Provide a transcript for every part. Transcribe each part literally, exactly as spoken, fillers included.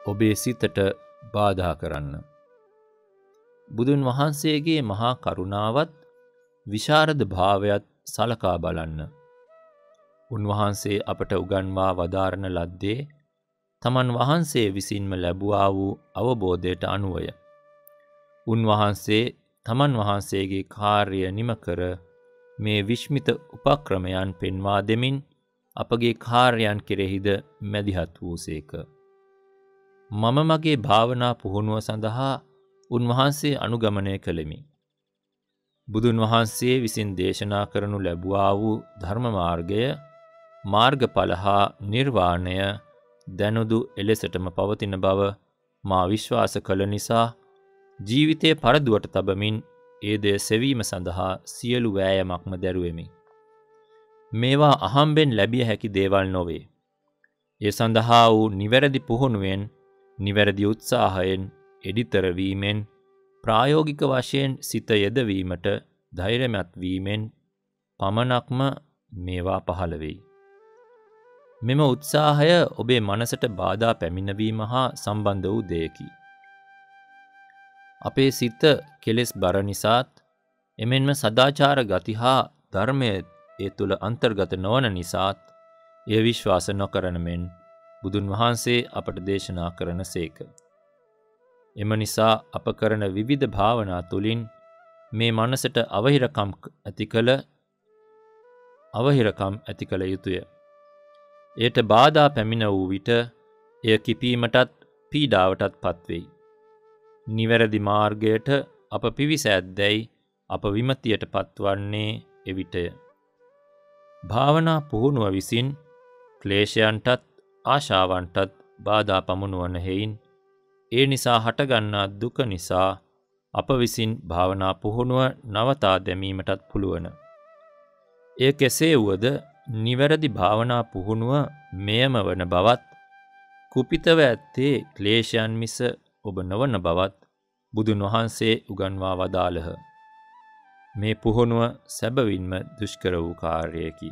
ඔබේ සිතට බාධා කරන්න. බුදුන් වහන්සේගේ මහා කරුණාවත් විශාරද භාවයත් සලකා බලන්න. උන්වහන්සේ අපට උගන්වා වදාරන ලද්දේ තමන් වහන්සේ විසින්ම ලැබුවා වූ අවබෝධයට අනුවය. උන්වහන්සේ තමන් වහන්සේගේ කාර්ය නිම කර මේ විශ්මිත උපක්‍රමයන් පෙන්වා දෙමින් අපගේ කාර්යයන් කෙරෙහිද මැදිහත් වූසේක. මම මගේ භාවනා පුහුණුව සඳහා උන්වහන්සේ අනුගමනය කළෙමි. බුදුන් වහන්සේ විසින් දේශනා කරනු ලැබුවා වූ ධර්ම මාර්ගය, මාර්ගඵල හා නිර්වාණය දැනුදු එලෙසටම පවතින බව මා විශ්වාස කළ නිසා ජීවිතයේ පරදුවට තබමින් ඒ දේ සෙවීම සඳහා සියලු වෑයමක්ම දැරුවෙමි. මේවා අහම්බෙන් ලැබිය හැකි දේවල් නොවේ. ඒ සඳහා වූ නිවැරදි පුහුණුවෙන්, නිවැරදි උත්සාහයෙන්, එඩිතර වීමෙන්, ප්‍රායෝගික වශයෙන් සිත යෙදවීමට ධෛර්යමත් වීමෙන් පමණක්ම මේවා පහළ වෙයි. මෙම උත්සාහය ඔබේ මනසට බාධා පැමිණවීම හා සම්බන්ධ වූ දෙයකි. අපේ සිත කෙලෙස් බර නිසාත්, එමෙන්ම සදාචාර ගති හා ධර්මය ඒ තුළ අන්තර්ගත නොවන නිසාත් එය විශ්වාස නොකරන මෙන් බුදුන් වහන්සේ අපට දේශනා කරන සේක. එම නිසා අප කරන විවිධ භාවනා තුළින් මේ මනසට අවහිරකම් ඇති කළ අවහිරකම් ඇති කළ යුතුය. එයට බාධා පැමිණ වූ විට එය කිපීමටත් පීඩාවටත් පත්වෙයි. නිවැරදි මාර්ගයට අප පිවිසැද්දැයි අප විමතියට පත්වන්නේ එවිටය. භාවනා පුහුණුව විසින් ක්ලේශයන්ටත් ආශාවන්ටත් බාධා පමුණුවන හේයින් ඒ නිසා හටගන්නා දුක නිසා අප විසින් භාවනා පුහුණුව නවතා දැමීමටත් පුළුවන. එය කෙසේ වුවද නිවැරදි භාවනා පුහුණුව මෙයම වන බවත්, කුපිතව ඇත්තේ ක්ලේශයන් මිස ඔබ නොවන බවත් බුදුන් වහන්සේ උගන්වා වදාළහ. මේ පුහුණුව සැබවින්ම දුෂ්කර වූ කාර්යයකි.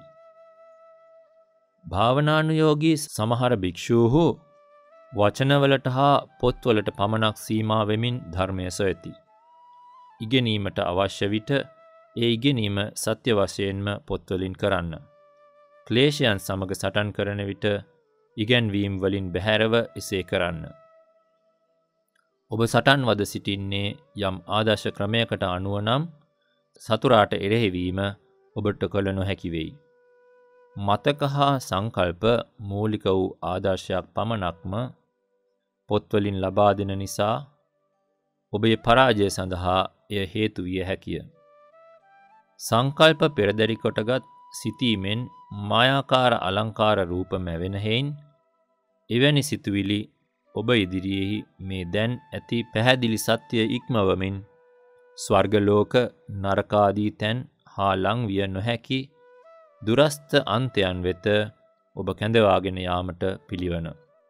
භාවනානුයෝගී සමහර භික්ෂූහු වචනවලට හා පොත්වලට පමණක් සීමා වෙමින් ධර්මය සොයති. ඉගෙනීමට අවශ්‍ය විට ඒ ඉගෙනීම සත්‍ය වශයෙන්ම පොත්වලින් කරන්න. ක්ලේශයන් සමග සටන් කරන විට ඉගැන්වීම් වලින් බැහැරව එසේ කරන්න. ඔබ සටන් වද සිටින්නේ යම් ආදර්ශ ක්‍රමයකට අනුව නම් සතුරාට එරෙහිවීම ඔබට කළ නොහැකි වෙයි. මතක හා සංකල්ප මූලික වූ ආදර්ශයක් පමණක්ම පොත්වලින් ලබා දෙන නිසා ඔබේ පරාජය සඳහා එය හේතු විය හැකිය. සංකල්ප පෙරදරි කොටගත් සිතීමෙන් මායාකාර අලංකාර රූප මැවෙන හේයින් එවැනි සිතුවිලි ඔබ ඉදිරියෙහි මේ දැන් ඇති පැහැදිලි සත්‍ය ඉක්මවමින් ස්වර්ගලෝක නරකාදී තැන් හා ලං විය නොහැකි දුරස්ත අන්තයන් වෙත ඔබ කැඳවාගෙන යාමට පිළිවන.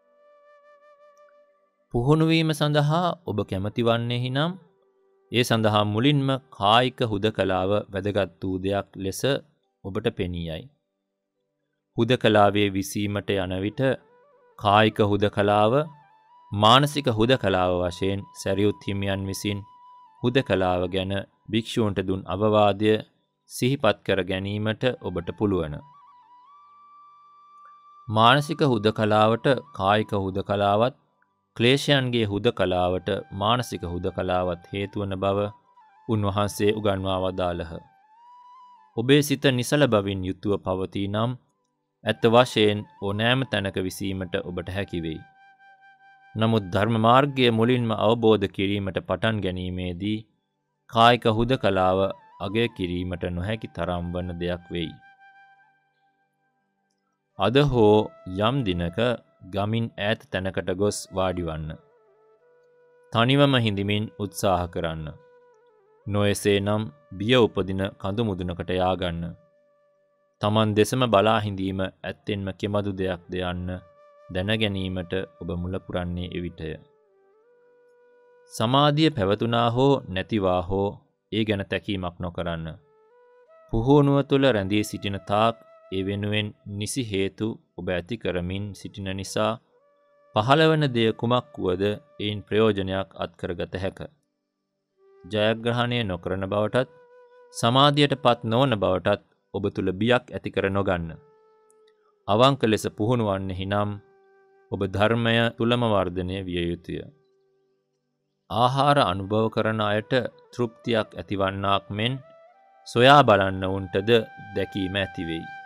පුහුණුවීම සඳහා ඔබ කැමති වන්නේහි නම් ඒ සඳහා මුලින්ම කායික හුදකලාව වැදගත් වූ දෙයක් ලෙස ඔබට පෙනීයයි. හුදකලාවේ විසීමට යන විට කායික හුදකලාව, මානසික හුදකලාව වශයෙන් සැරියුත් හිමියන් විසින් හුදකලාව ගැන භික්ෂූන්ට දුන් අවවාදය සිහිපත් කර ගැනීමට ඔබට පුළුවන්. මානසික හුදකලාවට කායික හුදකලාවත්, ක්ලේශයන්ගේ හුදකලාවට මානසික හුදකලාවත් හේතු වන බව උන්වහන්සේ උගන්වා වදාළහ. ඔබේ සිත නිසල බවින් යුතුව පවතී නම් ඇත්ත වශයෙන් ඕනෑම තැනක විසීමට ඔබට හැකි වෙයි. නමුත් ධර්ම මාර්ගය මුලින්ම අවබෝධ කිරීමට පටන් ගැනීමේදී කායික හුදකලාව අගය කිරීමට නොහැකි තරම් වන දෙයක් වෙයි. අද හෝ යම් දිනක ගමින් ඈත තැනකට ගොස් වාඩිවන්න. තනිවම හිඳමින් උත්සාහ කරන්න. නොයසේ නම් බිය උපදින කඳු මුදුනකට යාගන්න. තමන් දෙසම බලා හිඳීම ඇත්තෙන්ම කෙබඳු දෙයක්ද යන්න දැනගැනීමට ඔබ මුල පුරන්නේ එවිටය. සමාධිය පැවතුනා හෝ නැතිවා හෝ ඒ ගැන තැකීමක් නොකරන්න. පුහුණුව තුළ රැඳී සිටින තාක් ඒ වෙනුවෙන් නිසි හේතු ඔබ ඇති කරමින් සිටින නිසා පහළවන දෙය කුමක් වුවද එයින් ප්‍රයෝජනයක් අත්කරගත හැක. ජයග්‍රහණය නොකරන බවටත් සමාධියට පත් නොවන බවටත් ඔබ තුළ බියක් ඇති කර නොගන්න. අවංක ලෙස පුහුණු වන්නෙහි නම් ඔබ ධර්මය තුලම වර්ධනය විය යුතුය. ආහාර අනුභව කරන අයට තෘප්තියක් ඇතිවන්නාක් මෙන් සොයා බලන්න උන්ටද දැකීම ඇතිවෙයි.